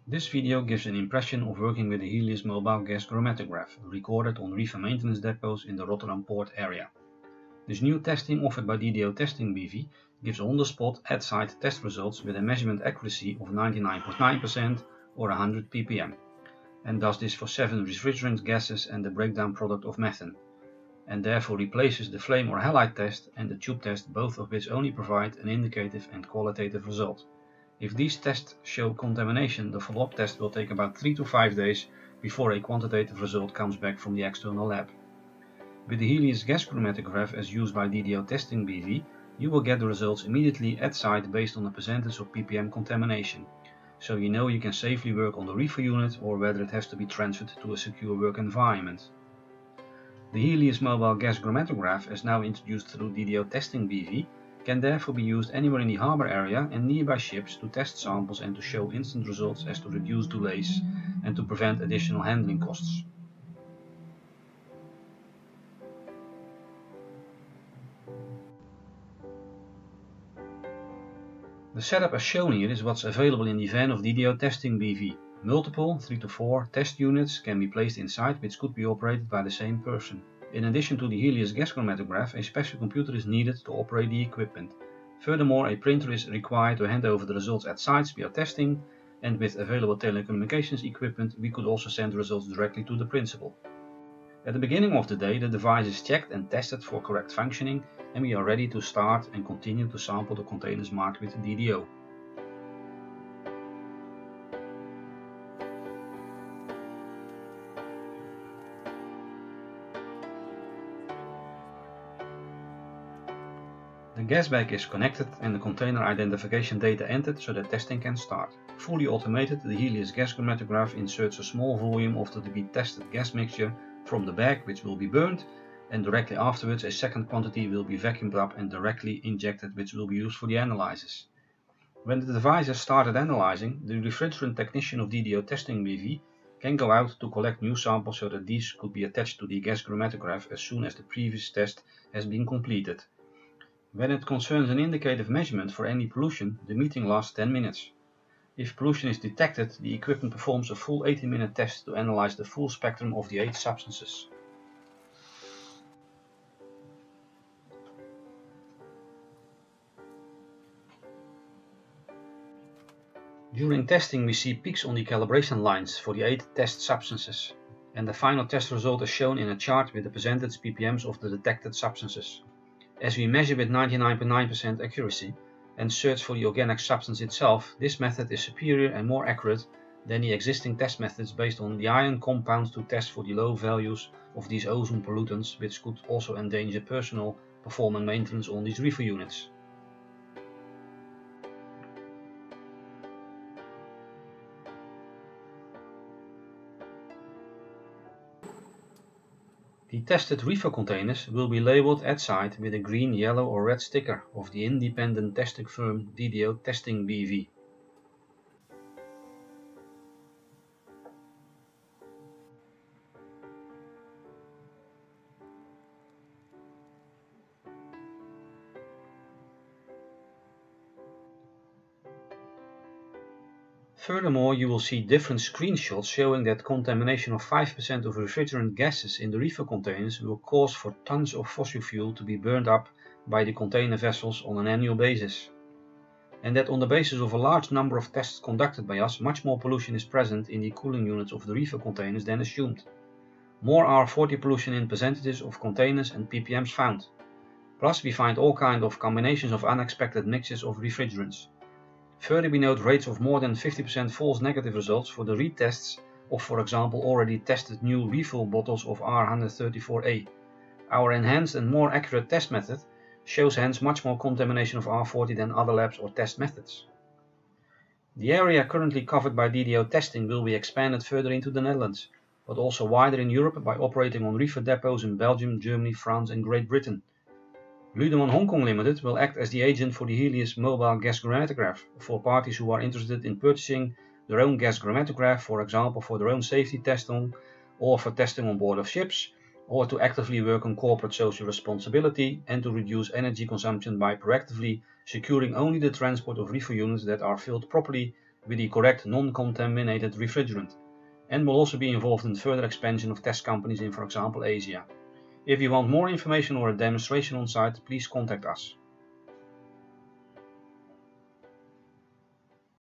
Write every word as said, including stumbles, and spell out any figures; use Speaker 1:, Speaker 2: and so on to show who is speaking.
Speaker 1: This video gives an impression of working with the Helios mobile gas chromatograph, recorded on reefer maintenance depots in the Rotterdam port area. This new testing offered by D D O Testing B V gives on-the-spot at-site test results with a measurement accuracy of ninety-nine point nine percent or one hundred p p m, and does this for seven refrigerant gases and the breakdown product of methane, and therefore replaces the flame or halide test and the tube test, both of which only provide an indicative and qualitative result. If these tests show contamination, the follow-up test will take about three to five days before a quantitative result comes back from the external lab. With the Helios gas chromatograph as used by D D O Testing B V, you will get the results immediately at site based on the percentage of p p m contamination, so you know you can safely work on the reefer unit or whether it has to be transferred to a secure work environment. The Helios mobile gas chromatograph, as now introduced through D D O Testing B V, can therefore be used anywhere in the harbour area and nearby ships to test samples and to show instant results as to reduce delays and to prevent additional handling costs. The setup as shown here is what's available in the van of D D O Testing B V. Multiple, three to four, test units can be placed inside, which could be operated by the same person. In addition to the Helios gas chromatograph, a special computer is needed to operate the equipment. Furthermore, a printer is required to hand over the results at sites we are testing, and with available telecommunications equipment we could also send the results directly to the principal. At the beginning of the day, the device is checked and tested for correct functioning, and we are ready to start and continue to sample the containers marked with D D O. The gas bag is connected and the container identification data entered so that testing can start. Fully automated, the Helios gas chromatograph inserts a small volume of the to be tested gas mixture from the bag, which will be burned, and directly afterwards a second quantity will be vacuumed up and directly injected, which will be used for the analysis. When the device has started analyzing, the refrigerant technician of D D O Testing B V can go out to collect new samples so that these could be attached to the gas chromatograph as soon as the previous test has been completed. When it concerns an indicative measurement for any pollution, the meeting lasts ten minutes. If pollution is detected, the equipment performs a full eighty minute test to analyze the full spectrum of the eight substances. During testing we see peaks on the calibration lines for the eight test substances, and the final test result is shown in a chart with the percentage p p m's of the detected substances. As we measure with ninety-nine point nine percent accuracy and search for the organic substance itself, this method is superior and more accurate than the existing test methods based on the ion compounds to test for the low values of these ozone pollutants, which could also endanger personnel performing maintenance on these reefer units. The tested reefer containers will be labeled at site with a green, yellow or red sticker of the independent testing firm D D O Testing B V. Furthermore, you will see different screenshots showing that contamination of five percent of refrigerant gases in the reefer containers will cause for tons of fossil fuel to be burned up by the container vessels on an annual basis. And that on the basis of a large number of tests conducted by us, much more pollution is present in the cooling units of the reefer containers than assumed. More R forty pollution in percentages of containers and p p m's found. Plus we find all kinds of combinations of unexpected mixtures of refrigerants. Further, we note rates of more than fifty percent false negative results for the retests of, for example, already tested new refill bottles of R one thirty-four A. Our enhanced and more accurate test method shows hence much more contamination of R forty than other labs or test methods. The area currently covered by D D O testing will be expanded further into the Netherlands, but also wider in Europe by operating on reefer depots in Belgium, Germany, France and Great Britain. Lüdeman Hong Kong Limited will act as the agent for the Helios mobile gas chromatograph for parties who are interested in purchasing their own gas chromatograph, for example for their own safety testing or for testing on board of ships, or to actively work on corporate social responsibility and to reduce energy consumption by proactively securing only the transport of reefer units that are filled properly with the correct non-contaminated refrigerant, and will also be involved in further expansion of test companies in, for example, Asia. If you want more information or a demonstration on site, please contact us.